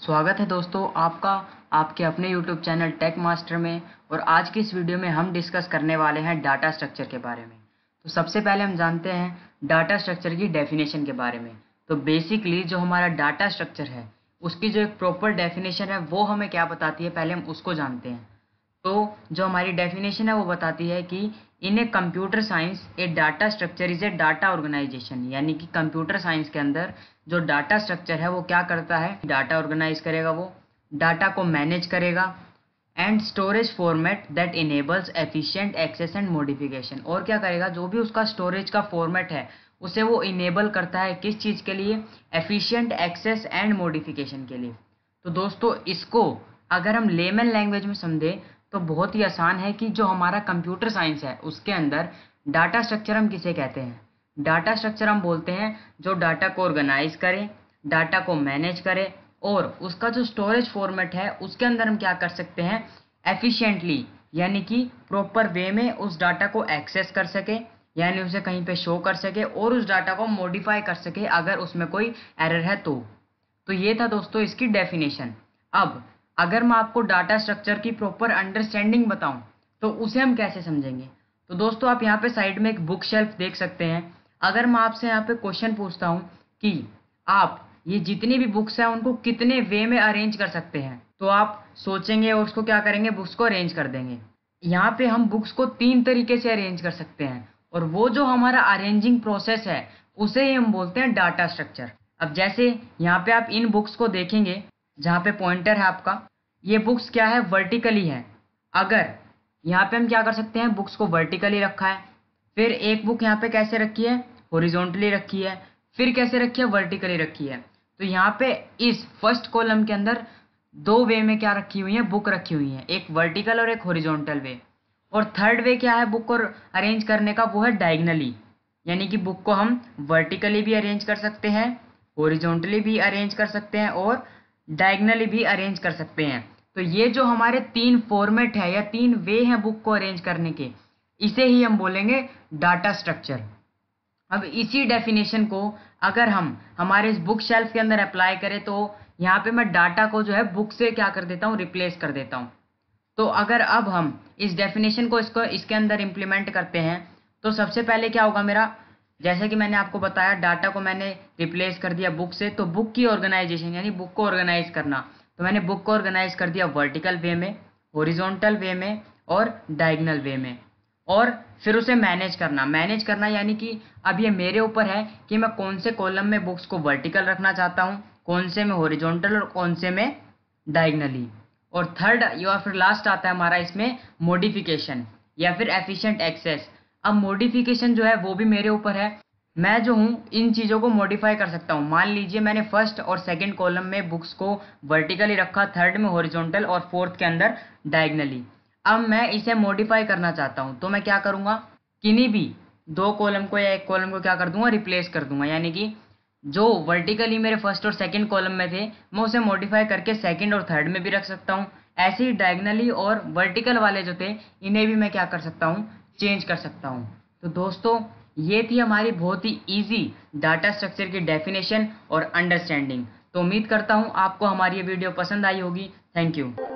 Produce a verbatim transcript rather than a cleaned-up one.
स्वागत है दोस्तों आपका आपके अपने यूट्यूब चैनल टेक मास्टर में। और आज की इस वीडियो में हम डिस्कस करने वाले हैं डाटा स्ट्रक्चर के बारे में। तो सबसे पहले हम जानते हैं डाटा स्ट्रक्चर की डेफिनेशन के बारे में। तो बेसिकली जो हमारा डाटा स्ट्रक्चर है उसकी जो एक प्रॉपर डेफिनेशन है वो हमें क्या बताती है, पहले हम उसको जानते हैं। तो जो हमारी डेफिनेशन है वो बताती है कि in a computer science a data structure is a data organization, यानी कि कंप्यूटर साइंस के अंदर जो डाटा स्ट्रक्चर है वो क्या करता है, डाटा ऑर्गेनाइज करेगा, वो डाटा को मैनेज करेगा and storage format that enables efficient access and modification. और क्या करेगा, जो भी उसका स्टोरेज का फॉर्मेट है उसे वो इनेबल करता है किस चीज़ के लिए, एफिशिएंट एक्सेस एंड मॉडिफिकेशन के लिए। तो दोस्तों इसको अगर हम लेमन लैंग्वेज में समझें तो बहुत ही आसान है कि जो हमारा कंप्यूटर साइंस है उसके अंदर डाटा स्ट्रक्चर हम किसे कहते हैं। डाटा स्ट्रक्चर हम बोलते हैं जो डाटा को ऑर्गेनाइज करे, डाटा को मैनेज करे और उसका जो स्टोरेज फॉर्मेट है उसके अंदर हम क्या कर सकते हैं, एफिशिएंटली यानी कि प्रॉपर वे में उस डाटा को एक्सेस कर सके, यानी उसे कहीं पे शो कर सके और उस डाटा को मॉडिफाई कर सके अगर उसमें कोई एरर है तो। तो ये था दोस्तों इसकी डेफिनेशन। अब अगर मैं आपको डाटा स्ट्रक्चर की प्रॉपर अंडरस्टैंडिंग बताऊं तो उसे हम कैसे समझेंगे। तो दोस्तों आप यहाँ पे साइड में एक बुक शेल्फ देख सकते हैं। अगर मैं आपसे यहाँ पे क्वेश्चन पूछता हूँ कि आप ये जितनी भी बुक्स हैं उनको कितने वे में अरेंज कर सकते हैं, तो आप सोचेंगे और उसको क्या करेंगे, बुक्स को अरेंज कर देंगे। यहाँ पे हम बुक्स को तीन तरीके से अरेंज कर सकते हैं और वो जो हमारा अरेंजिंग प्रोसेस है उसे ही हम बोलते हैं डाटा स्ट्रक्चर। अब जैसे यहाँ पे आप इन बुक्स को देखेंगे जहाँ पे पॉइंटर है आपका, ये बुक्स क्या है, वर्टिकली है। अगर यहाँ पे हम क्या कर सकते हैं, बुक्स को वर्टिकली रखा है, फिर एक बुक यहाँ पे कैसे रखी है, हॉरिजॉन्टली रखी है, फिर कैसे रखी है, वर्टिकली रखी है। तो यहाँ पे इस फर्स्ट कॉलम के अंदर दो वे में क्या रखी हुई है, बुक रखी हुई है, एक वर्टिकल और एक हॉरिजॉन्टल वे। और थर्ड वे क्या है बुक को अरेंज करने का, वो है डायगनली, यानी कि बुक को हम वर्टिकली भी अरेंज कर सकते हैं, हॉरिजॉन्टली भी अरेंज कर सकते हैं और डायगनली भी अरेंज कर सकते हैं। तो ये जो हमारे तीन फॉर्मेट है या तीन वे हैं बुक को अरेंज करने के, इसे ही हम बोलेंगे डाटा स्ट्रक्चर। अब इसी डेफिनेशन को अगर हम हमारे इस बुक शेल्फ के अंदर अप्लाई करें तो यहाँ पे मैं डाटा को जो है बुक से क्या कर देता हूँ, रिप्लेस कर देता हूँ। तो अगर अब हम इस डेफिनेशन को इसको इसके अंदर इम्प्लीमेंट करते हैं तो सबसे पहले क्या होगा मेरा, जैसे कि मैंने आपको बताया डाटा को मैंने रिप्लेस कर दिया बुक से, तो बुक की ऑर्गेनाइजेशन यानी बुक को ऑर्गेनाइज करना, तो मैंने बुक को ऑर्गेनाइज कर दिया वर्टिकल वे में, हॉरिजॉन्टल वे में और डायगोनल वे में। और फिर उसे मैनेज करना, मैनेज करना यानी कि अब ये मेरे ऊपर है कि मैं कौन से कॉलम में बुक्स को वर्टिकल रखना चाहता हूँ, कौन से में हॉरिजॉन्टल और कौन से में डायगोनली। और थर्ड या फिर लास्ट आता है हमारा इसमें मॉडिफिकेशन या फिर एफिशिएंट एक्सेस। अब मॉडिफिकेशन जो है वो भी मेरे ऊपर है, मैं जो हूँ इन चीज़ों को मॉडिफाई कर सकता हूँ। मान लीजिए मैंने फर्स्ट और सेकंड कॉलम में बुक्स को वर्टिकली रखा, थर्ड में हॉरिजॉन्टल और फोर्थ के अंदर डायगोनली। अब मैं इसे मॉडिफाई करना चाहता हूँ तो मैं क्या करूँगा, किन्हीं भी दो कॉलम को या एक कॉलम को क्या कर दूंगा, रिप्लेस कर दूंगा। यानी कि जो वर्टिकली मेरे फर्स्ट और सेकंड कॉलम में थे मैं उसे मॉडिफाई करके सेकंड और थर्ड में भी रख सकता हूँ। ऐसे ही डायगोनली और वर्टिकल वाले जो थे इन्हें भी मैं क्या कर सकता हूँ, चेंज कर सकता हूँ। तो दोस्तों ये थी हमारी बहुत ही इजी डाटा स्ट्रक्चर की डेफिनेशन और अंडरस्टैंडिंग। तो उम्मीद करता हूँ आपको हमारी ये वीडियो पसंद आई होगी। Thank you.